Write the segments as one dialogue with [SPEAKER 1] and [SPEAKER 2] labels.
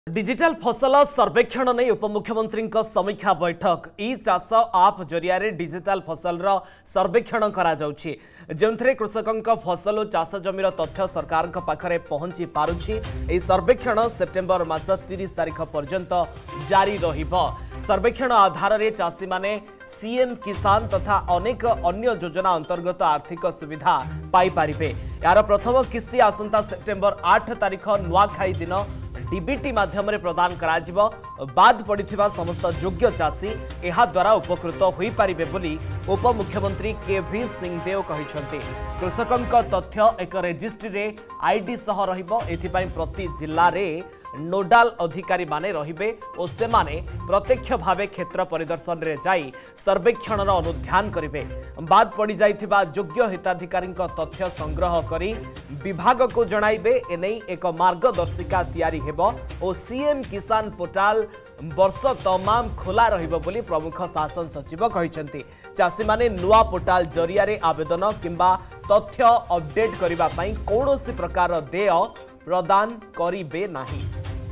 [SPEAKER 1] Digital फसल सर्वेक्षण नहीं उपमुख्यमंत्री समीक्षा बैठक ई चाष आप जरिया डिजिटल फसल सर्वेक्षण करा जाउछि जेउथरे कृषकों फसल और चाष जमीर तथ्य सरकार पाखरे पहुंची पारुछि। एही सर्वेक्षण सेप्टेम्बर मास 30 तारिख पर्यंत जारी रहिबो। सर्वेक्षण आधार रे चाषी माने सीएम किसान तथा अनेक अन्य योजना अंतर्गत आर्थिक सुविधा पाई पारिबे। यार प्रथम किस्ती आसंता सेप्टेम्बर 8 तारिख नुआखाई दिन डीबीटी माध्यम प्रदान करा बाद पड़िथिबा समस्त योग्य चाषी एहा द्वारा उपकृत होई पारिबे बोली उपमुख्यमंत्री केवी सिंहदेव कहिसंती। कृषकों तथ्य एक रजिस्ट्री रे आईडी सह रहिबो। एथिपाई प्रति जिल्ला रे नोडाल अधिकारी माने रहिबे और सेमाने प्रत्यक्ष भावे क्षेत्र परिदर्शन रे जाई सर्वेक्षण अनुध्यान करिवे। बाद पड़ी जाइथिबा योग्य हिताधिकारी तथ्य संग्रह करी विभाग को जणाइबे। एनै एक मार्गदर्शिका तैयारी हेबो और सीएम किसान पोर्टाल वर्ष तमाम खोला रहिबो बोली प्रमुख शासन सचिव कहिसंती। चाषी माने नुआ पोर्टाल जरिया रे आवेदन किंबा तथ्य अपडेट करिबा पई कोनोसी प्रकार देय प्रदान करिबे नाही।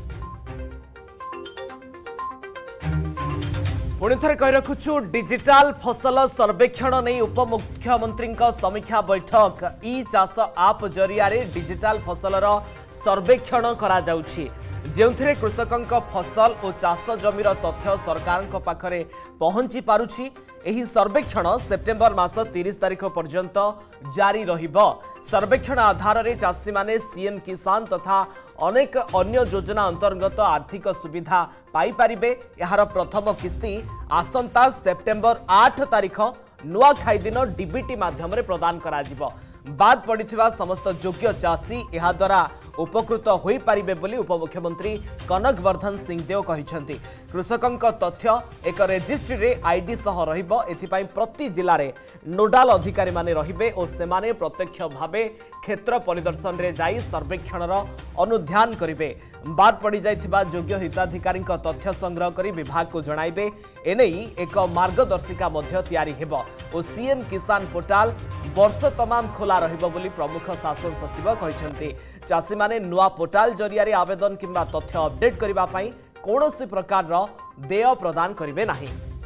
[SPEAKER 1] पुणी थे कही रखुछु डिजिटल फसल सर्वेक्षण नहीं उपमुख्यमंत्री समीक्षा बैठक ई चाष आप जरिया डिजिटल फसल सर्वेक्षण करा जाउछि जेउथरे कृषकों फसल और चाष जमीर तथ्य सरकार पाखरे पहुंची पारुछि। एही सर्वेक्षण सेप्टेम्बर मास 30 तारिख पर्यंत जारी रहिबो। सर्वेक्षण आधार रे चाषी माने सीएम किसान तथा अनेक अन्य योजना अंतर्गत आर्थिक सुविधा पाई पारिबे। यार प्रथम किस्ती आसंता सेप्टेम्बर 8 तारिख नुआखाई दिन डीबीटी माध्यम प्रदान करा जिवो। बाद पड़िथिबा समस्त योग्य चाषी एहा द्वारा उपकृत होई पारिबे बोली उपमुख्यमंत्री कनक वर्धन सिंहदेव कहिसंती। कृषकों तथ्य एक रजिस्ट्री रे आईडी सह रहिबो। एथिपाई प्रति जिल्ला रे नोडाल अधिकारी माने रहिबे और सेमाने प्रत्यक्ष भावे क्षेत्र परिदर्शन रे जाई सर्वेक्षण अनुध्यान करिवे। बाद पड़ी जाइथिबा योग्य हिताधिकारी तथ्य संग्रह करी विभाग को जणाइबे। एनै एक मार्गदर्शिका मध्य तैयारी हेबो और सीएम किसान पोर्टाल वर्ष तमाम खोला रहिबो बोली प्रमुख शासन सचिव कहिसंती। चाषी माने नुआ पोर्टाल जरिया रे आवेदन किंबा तथ्य अपडेट करिबा पई कोनोसी प्रकार रो देय प्रदान करिवे नाही।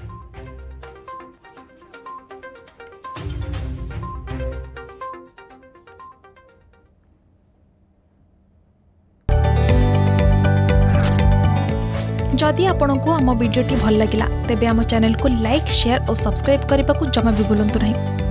[SPEAKER 2] जदि आपंक आम भिडी भल लगा तेब आम चैनल को लाइक शेयर और सब्सक्राइब करने को जमा भी भूलु नहीं।